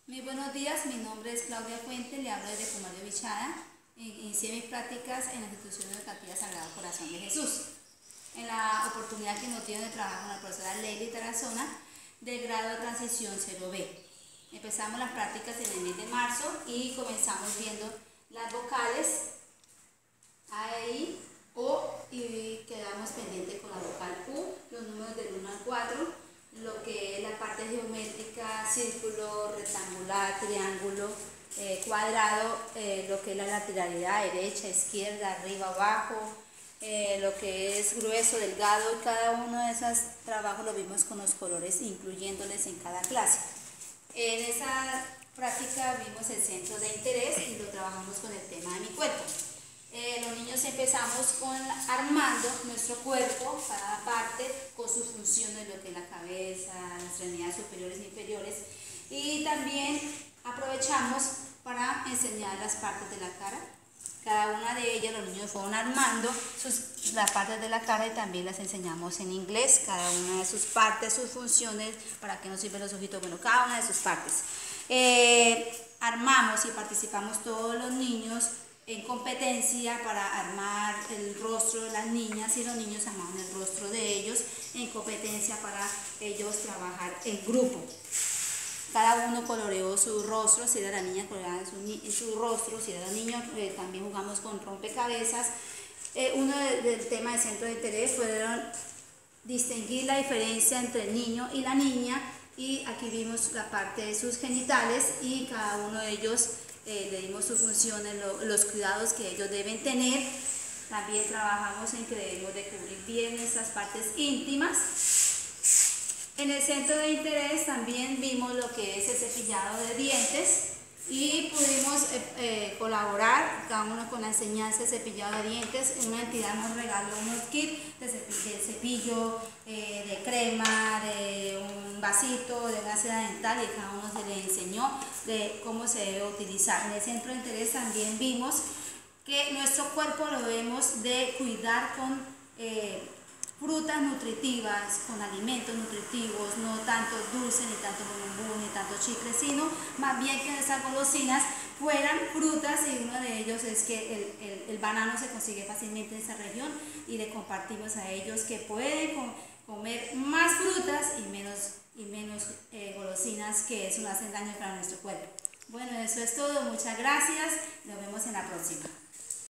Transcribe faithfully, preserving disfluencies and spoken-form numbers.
Muy buenos días, mi nombre es Claudia Fuente, le hablo desde Comario Bichada. Inicié mis prácticas en la institución educativa Sagrado Corazón de Jesús. En la oportunidad que nos dio de trabajar con la profesora Leili Tarazona, del grado de transición cero B. Empezamos las prácticas en el mes de marzo y comenzamos viendo las vocales A, E, I, O, y quedamos pendientes con la vocal U, los números del uno al cuatro, lo que es la parte geométrica, círculo, rectangular, triángulo, eh, cuadrado, eh, lo que es la lateralidad, derecha, izquierda, arriba, abajo, eh, lo que es grueso, delgado, y cada uno de esos trabajos lo vimos con los colores, incluyéndoles en cada clase. En esa práctica vimos el centro de interés y lo trabajamos con el tema de mi cuerpo. Eh, los niños empezamos con armando nuestro cuerpo, cada parte con su función de lo que es la cabeza, las extremidades superiores e inferiores, y también aprovechamos para enseñar las partes de la cara. Cada una de ellas los niños fueron armando sus, las partes de la cara y también las enseñamos en inglés, cada una de sus partes, sus funciones, para qué nos sirven los ojitos, bueno, cada una de sus partes. Eh, armamos y participamos todos los niños en competencia para armar el rostro de las niñas, y los niños armaban el rostro de ellos en competencia para ellos trabajar en grupo. Cada uno coloreó su rostro, si era la niña coloreaba su, su rostro, si era el niño, eh, también jugamos con rompecabezas. Eh, uno del de, de tema de centro de interés fueron distinguir la diferencia entre el niño y la niña, y aquí vimos la parte de sus genitales y cada uno de ellos Eh, le dimos sus funciones, lo, los cuidados que ellos deben tener. También trabajamos en que debemos de cubrir bien esas partes íntimas. En el centro de interés también vimos lo que es el cepillado de dientes y pudimos eh, eh, colaborar cada uno con la enseñanza de cepillado de dientes. Una entidad nos regaló unos kits de cepillo, de, cepillo eh, de crema, de un vasito, de una seda dental, y cada uno se le enseñó de cómo se debe utilizar. En el centro de interés también vimos que nuestro cuerpo lo debemos de cuidar con eh, frutas nutritivas, con alimentos nutritivos, no tanto dulce, ni tanto bombón, ni tanto chicle, sino más bien que esas golosinas fueran frutas, y uno de ellos es que el, el, el banano se consigue fácilmente en esa región, y le compartimos a ellos que pueden com comer más frutas y menos, y menos eh, golosinas, que eso no hacen daño para nuestro cuerpo. Bueno, eso es todo, muchas gracias, nos vemos en la próxima.